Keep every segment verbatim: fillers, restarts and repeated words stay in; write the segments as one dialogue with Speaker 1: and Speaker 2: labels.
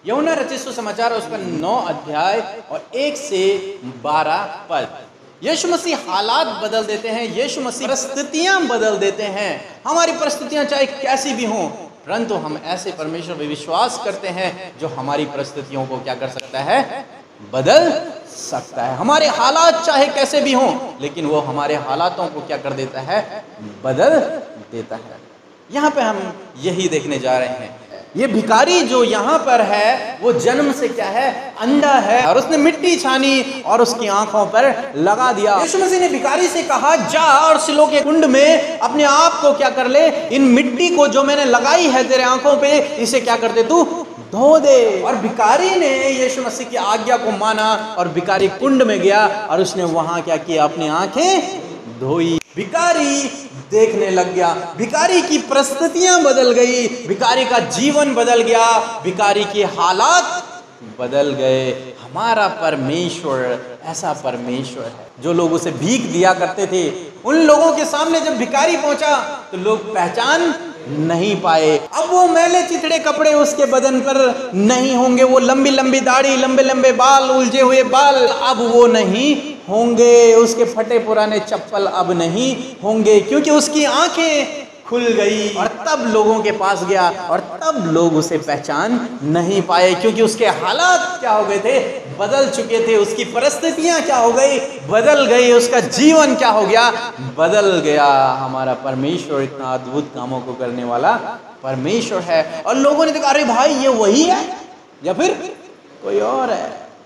Speaker 1: यूहन्ना रचित सुसमाचार उस पर नौ अध्याय और एक से बारह पद। यीशु मसीह हालात बदल देते हैं, यीशु मसीह परिस्थितियां बदल देते हैं। हमारी परिस्थितियां चाहे कैसी भी हों, परंतु हम ऐसे परमेश्वर पे विश्वास करते हैं जो हमारी परिस्थितियों को क्या कर सकता है, बदल सकता है। हमारे हालात चाहे कैसे भी हों, लेकिन वो हमारे हालातों को क्या कर देता है, बदल देता है। यहाँ पे हम यही देखने जा रहे हैं। ये भिखारी जो यहाँ पर है वो जन्म से क्या है, अंधा है, और उसने मिट्टी छानी और उसकी आंखों पर लगा दिया। यीशु मसीह ने भिखारी से कहा, जा और सिलों के कुंड में अपने आप को क्या कर ले, इन मिट्टी को जो मैंने लगाई है तेरे आंखों पे, इसे क्या कर दे, तू धो दे। और भिखारी ने यीशु मसीह की आज्ञा को माना और भिखारी कुंड में गया और उसने वहां क्या किया, अपनी आंखें धोई। भिखारी देखने लग गया, भिखारी की परिस्थितियां बदल गई, भिखारी का जीवन बदल गया, भिखारी के हालात बदल गए। हमारा परमेश्वर ऐसा परमेश्वर है जो लोग उसे भीख दिया करते थे, उन लोगों के सामने जब भिखारी पहुंचा तो लोग पहचान नहीं पाए। अब वो मैले चिथड़े कपड़े उसके बदन पर नहीं होंगे, वो लंबी लंबी दाढ़ी, लंबे लंबे बाल, उलझे हुए बाल अब वो नहीं होंगे, उसके फटे पुराने चप्पल अब नहीं होंगे, क्योंकि उसकी आंखें खुल गई। और तब लोगों के पास गया और तब लोग उसे पहचान नहीं पाए, क्योंकि उसके हालात क्या हो गए थे, बदल चुके थे। उसकी परिस्थितियां क्या हो गई, बदल गई। उसका जीवन क्या हो गया, बदल गया। हमारा परमेश्वर इतना अद्भुत कामों को करने वाला परमेश्वर है। और लोगों ने देखा, अरे भाई ये वही है या फिर कोई और है।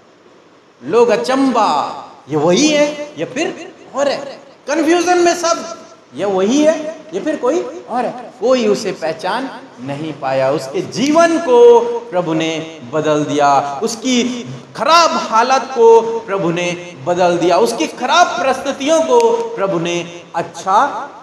Speaker 1: लोग अचंबा, ये वही है या फिर और है, कंफ्यूजन में सब, ये वही है या फिर कोई और है। कोई उसे पहचान नहीं पाया। उसके जीवन को प्रभु ने बदल दिया, उसकी खराब हालत को प्रभु ने बदल दिया, उसकी खराब परिस्थितियों को प्रभु ने अच्छा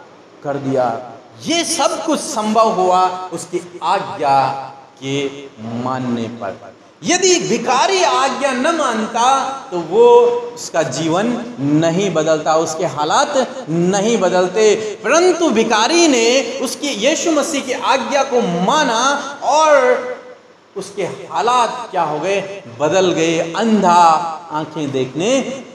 Speaker 1: कर दिया। ये सब कुछ संभव हुआ उसकी आज्ञा के मानने पर। यदि भिखारी आज्ञा न मानता तो वो उसका जीवन नहीं बदलता, उसके हालात नहीं बदलते। परंतु भिखारी ने उसकी यीशु मसीह की आज्ञा को माना और उसके हालात क्या हो गए, बदल गए। अंधा आंखें देखने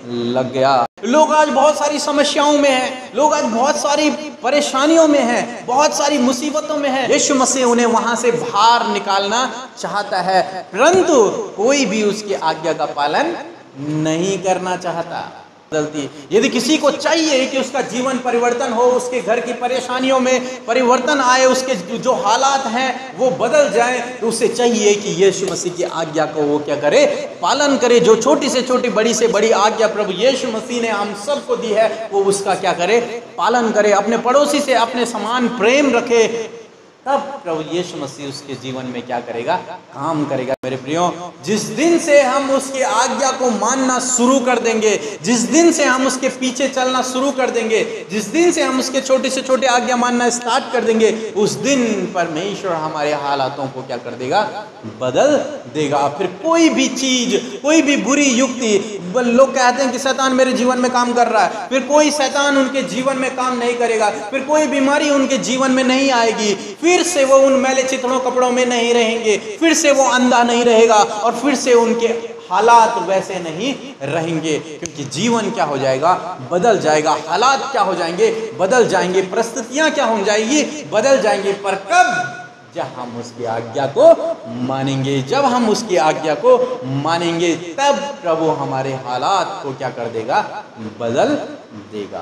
Speaker 1: लग गया। लोग आज बहुत सारी समस्याओं में हैं, लोग आज बहुत सारी परेशानियों में हैं, बहुत सारी मुसीबतों में हैं। यीशु मसीह उन्हें वहां से बाहर निकालना चाहता है, परंतु कोई भी उसकी आज्ञा का पालन नहीं करना चाहता। बदलती, यदि किसी को चाहिए कि उसका जीवन परिवर्तन हो, उसके घर की परेशानियों में परिवर्तन आए, उसके जो हालात हैं वो बदल जाएं, तो उसे चाहिए कि यीशु मसीह की आज्ञा को वो क्या करे, पालन करे। जो छोटी से छोटी, बड़ी से बड़ी आज्ञा प्रभु यीशु मसीह ने हम सबको दी है, वो उसका क्या करे, पालन करे। अपने पड़ोसी से अपने समान प्रेम रखे, तब प्रभु यीशु मसीह उसके जीवन में क्या करेगा, काम करेगा। मेरे प्रियो, जिस दिन से हम उसकी आज्ञा को मानना शुरू कर देंगे, जिस दिन से हम उसके पीछे चलना शुरू कर देंगे, जिस दिन से हम उसके छोटे से छोटे आज्ञा मानना स्टार्ट कर देंगे, उस दिन परमेश्वर हमारे हालातों को क्या कर देगा, बदल देगा। फिर कोई भी चीज, कोई भी बुरी युक्ति, लोग कहते हैं कि शैतान मेरे जीवन में काम कर रहा है, फिर कोई शैतान उनके जीवन में काम नहीं करेगा, फिर कोई बीमारी उनके जीवन में नहीं आएगी, फिर से वो उन मैले चिथड़ों कपड़ों में नहीं रहेंगे, फिर से वो अंधा नहीं रहेगा और फिर से उनके हालात वैसे नहीं रहेंगे, क्योंकि जीवन क्या हो जाएगा, बदल जाएगा। हालात क्या हो जाएंगे, बदल जाएंगे। परिस्थितियां क्या हो जाएंगी, बदल जाएंगी। पर कब, जब हम उसकी आज्ञा को मानेंगे। जब हम उसकी आज्ञा को मानेंगे तब प्रभु हमारे हालात को क्या कर देगा, बदल देगा।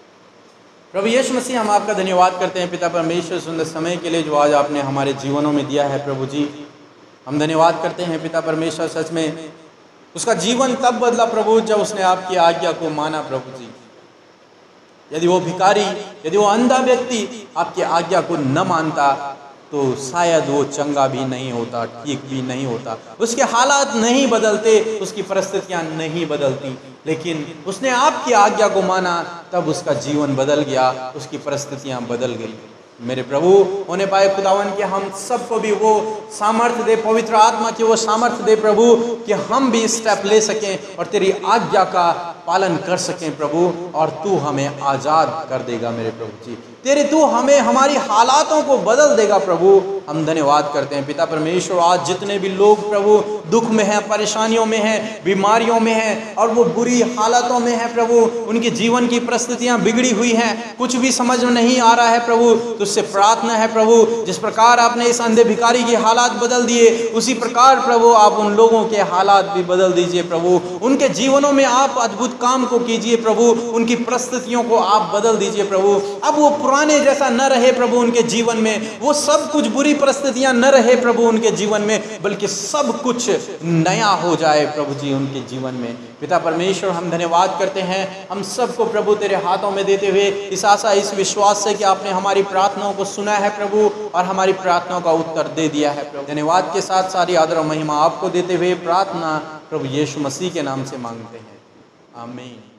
Speaker 1: प्रभु यीशु मसीह, हम आपका धन्यवाद करते हैं पिता परमेश्वर, सुंदर समय के लिए जो आज आपने हमारे जीवनों में दिया है। प्रभु जी, हम धन्यवाद करते हैं पिता परमेश्वर, सच में उसका जीवन तब बदला प्रभु जब उसने आपकी आज्ञा को माना। प्रभु जी, यदि वो भिखारी, यदि वो अंधा व्यक्ति आपकी आज्ञा को न मानता तो शायद वो चंगा भी नहीं होता, ठीक भी नहीं होता, उसके हालात नहीं बदलते, उसकी परिस्थितियां नहीं बदलती। लेकिन उसने आपकी आज्ञा को माना, तब उसका जीवन बदल गया, उसकी परिस्थितियां बदल गई। मेरे प्रभु होने पाए खुदावन कि हम सबको भी वो सामर्थ्य दे, पवित्र आत्मा की वो सामर्थ्य दे प्रभु, कि हम भी स्टेप ले सकें और तेरी आज्ञा का पालन कर सकें प्रभु, और तू हमें आज़ाद कर देगा मेरे प्रभु जी। तेरे तू हमें हमारी हालातों को बदल देगा प्रभु। हम धन्यवाद करते हैं पिता परमेश्वर, आज जितने भी लोग प्रभु दुख में हैं, परेशानियों में हैं, बीमारियों में हैं और वो बुरी हालातों में हैं प्रभु, उनके जीवन की परिस्थितियां बिगड़ी हुई हैं, कुछ भी समझ में नहीं आ रहा है प्रभु, तुझसे प्रार्थना है प्रभु, जिस प्रकार आपने इस अंधे भिखारी के हालात बदल दिए उसी प्रकार प्रभु आप उन लोगों के हालात भी बदल दीजिए प्रभु। उनके जीवनों में आप अद्भुत काम को कीजिए प्रभु, उनकी परिस्थितियों को आप बदल दीजिए प्रभु। अब वो पुराने जैसा न रहे प्रभु उनके जीवन में, वो सब कुछ बुरी परिस्थितियां न रहे प्रभु उनके जीवन में, बल्कि सब कुछ नया हो जाए प्रभु जी उनके जीवन में। पिता परमेश्वर, हम धन्यवाद करते हैं हम सबको प्रभु तेरे हाथों में देते हुए, इस आशा इस विश्वास से कि आपने हमारी प्रार्थनाओं को सुना है प्रभु और हमारी प्रार्थनाओं का उत्तर दे दिया है प्रभु। धन्यवाद के साथ सारी आदर और महिमा आपको देते हुए प्रार्थना प्रभु यीशु मसीह के नाम से मांगते हैं, आमीन।